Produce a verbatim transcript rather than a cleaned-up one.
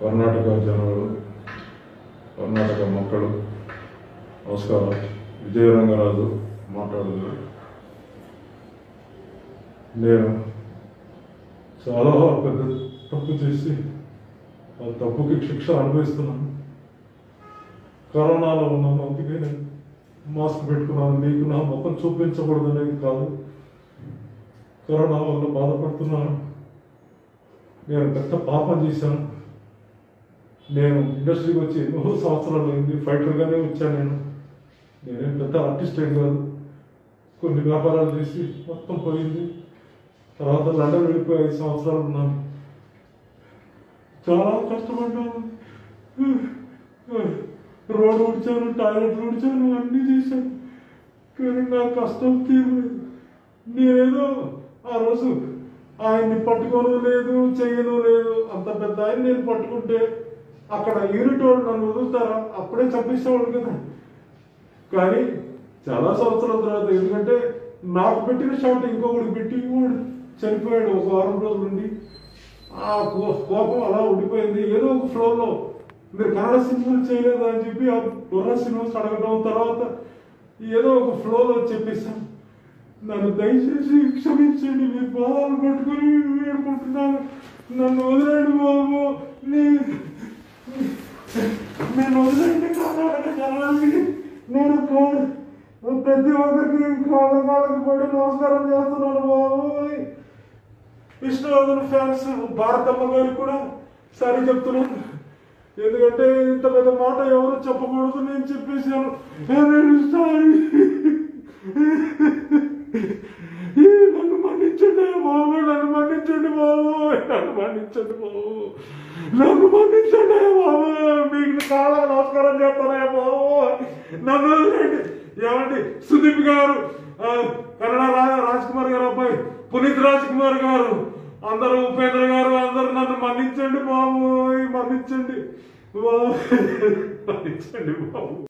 కర్ణాటక జనులు, కర్ణాటక మక్కలు నమస్కారం. విజయరంగరాజు మాట్లాడుతున్నా. నేను చాలా పెద్ద తప్పు చేసి ఆ తప్పుకి శిక్ష అనుభవిస్తున్నాను. కరోనాలో ఉన్నాను, అందుకే నేను మాస్క్ పెట్టుకున్నాను. మీకు నా ముఖం చూపించకూడదు అనేది కాదు, కరోనా వల్ల బాధపడుతున్నాను. నేను పెద్ద పాపం చేశాను. నేను ఇండస్ట్రీకి వచ్చి ఎన్నో సంవత్సరాలు అయింది. ఫైటర్గానే వచ్చాను. నేను నేనేం పెద్ద ఆర్టిస్ట్ ఏం కాదు. కొన్ని వ్యాపారాలు చేసి మొత్తం పోయింది. తర్వాత లండన్ వెళ్ళిపోయి ఐదు సంవత్సరాలు ఉన్నాను. చాలా కష్టపడ్డాను. రోడ్డు ఉడిచాను, టాయిలెట్ ఉడిచాను, అన్నీ చేశాను. కానీ నా కష్టం తీరలేదు. నేనేదో ఆ రోజు ఆయన్ని పట్టుకోను లేదు, చెయ్యను లేదు. అంత పెద్ద ఆయన నేను పట్టుకుంటే అక్కడ యూనిట్ వాళ్ళు నన్ను వదులుతారా? అప్పుడే చంపేసేవాడు కదా. కానీ చాలా సంవత్సరాల తర్వాత, ఎందుకంటే నాకు పెట్టిన షాట్ ఇంకొకటి పెట్టి వాడు చనిపోయాడు ఒక వారం రోజుల నుండి. ఆ కోపం అలా ఉండిపోయింది. ఏదో ఒక ఫ్లోర్లో మీరు కన్నడ సినిమాలు చేయలేదా అని చెప్పి ఆ బుర్రా సినిమాస్ అడగడం, తర్వాత ఏదో ఒక ఫ్లోలో చెప్పేశాను. నన్ను దయచేసి క్షమించండి, మీ బాధలు పట్టుకొని వేడుకుంటున్నాను. నన్ను వదిలేండి బాబు, నేను వదిలేండి. కర్ణాటక జనానికి నేను ప్రతి ఒక్కరికి కాళ్ళ కాళ్ళకి పడి నమస్కారం చేస్తున్నాను బాబు. విష్ణువర్ధన్ ఫ్యాన్స్ భారతమ్మ గారికి కూడా సరే చెప్తున్నాను. ఎందుకంటే ఇంత పెద్ద మాట ఎవరు చెప్పకూడదు, నేను చెప్పేసాను. నన్ను మన్నించండి బాబు, నన్ను మన్నించండి బాబు, నన్ను మన్నించండి బాబు, నన్ను మన్నించండి బాబు. మీకు చాలా నమస్కారం చేస్తానే బాబు, నన్ను వదిలేండి. ఏమండి సుదీప్ గారు, కన్నడ రాజ్ కుమార్ గారు అబ్బాయి పునీత్ రాజ్ కుమార్ గారు, అందరూ ఉపేంద్ర గారు, అందరూ నన్ను మన్నించండి బాబు, మన్నించండి బాబు, మన్నించండి బాబు.